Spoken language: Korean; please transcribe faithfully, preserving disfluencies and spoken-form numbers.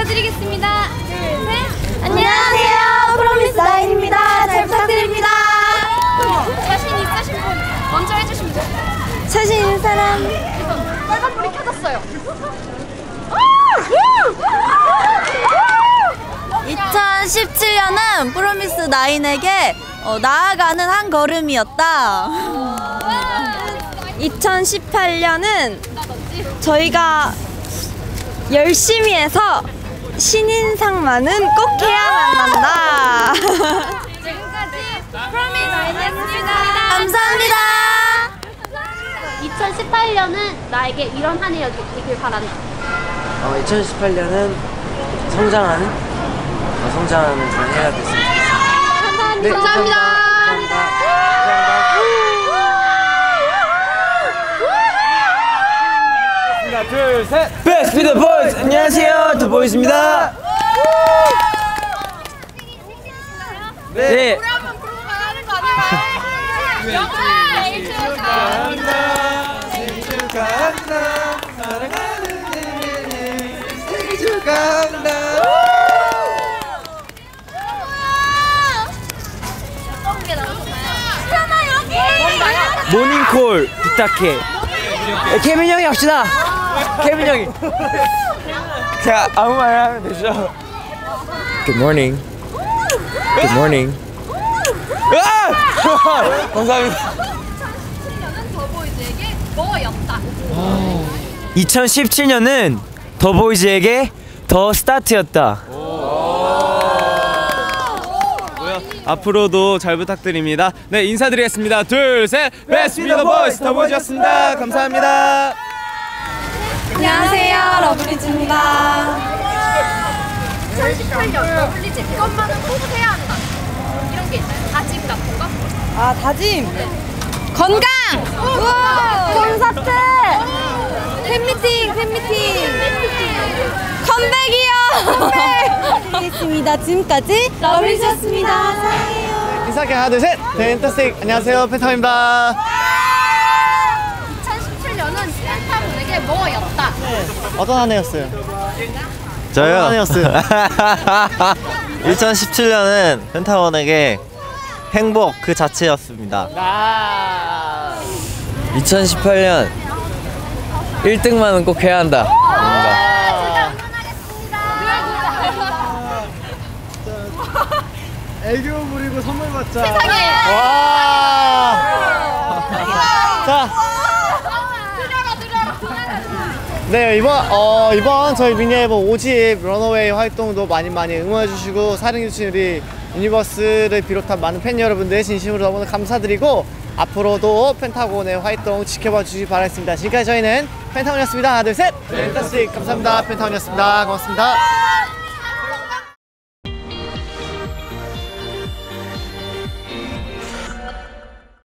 축하드리겠습니다. 둘, 셋. 안녕하세요. 프로미스 나인입니다. 잘 부탁드립니다. 자신 있으신 분 먼저 해주시면 돼요. 자신 있는 사람. 빨간불이 켜졌어요. 이천십칠 년은 프로미스 나인에게 어, 나아가는 한 걸음이었다. 이천십팔 년은 저희가 열심히 해서 신인상만은 꼭 해야만 한다. 지금까지 프로미스 나인이었습니다. 감사합니다. 이천십팔 년은 나에게 이런 한 해이길 바란다. 어, 이천십팔 년은 성장하는 어, 성장하는 그런 해가 됐으면 좋겠습니다. 감사합니다. 네, 감사합니다. 감사합니다. 감사합니다. 하나, 둘, 셋. Best with the boys. 안녕하세요, 더 보이즈입니다. 네. 노래 한번 부르고 가는 거 아닌가요? 생일 축하합니다. 생일 축하합니다. 사랑하는 내내 생일 축하합니다. 모닝콜 부탁해. 케빈 형이 합시다. 케빈 형이. 자, 아무 말 하면 되죠. Good morning. Good morning. 아! 감사합니다. 이천십칠 년은 더보이즈에게 더 스타트였다. 앞으로도 잘 부탁드립니다. 네, 인사드리겠습니다. 둘, 셋. Best with the boys 더보이즈였습니다. 감사합니다. 안녕하세요. 러블리즈입니다. 이천십팔 년 러블리즈 이것만은 꼭 해야 한다. 이런 게 있나요? 다짐 같은 거? 아, 다짐. 건강. 우와. 콘서트. 팬미팅. 팬미팅. 컴백이요. 컴백. 알겠습니다. 지금까지 러블리즈였습니다. 사랑해요. 인사할게요. 하나, 둘, 셋. 펜타스틱. 안녕하세요, 펜타입니다. 이천십칠 년은 펜타분에게 뭐였다? 어떤 한 해였어요? 저요? 어떤 한 해였어요? 이천십칠 년은 펜타곤에게 행복 그 자체였습니다. 이천십팔 년 일 등만은 꼭 해야 한다. 애교 부리고 선물 받자. 세상에. 와. 자. 네, 이번 어 이번 저희 미니 앨범 오 집 런어웨이 활동도 많이 많이 응원해 주시고 사랑해 주신 우리 유니버스를 비롯한 많은 팬 여러분들 진심으로 너무나 감사드리고 앞으로도 펜타곤의 활동 지켜봐 주시기 바라겠습니다. 지금까지 저희는 펜타곤이었습니다. 하나, 둘, 셋. 펜타스틱 감사합니다. 펜타곤이었습니다. 고맙습니다.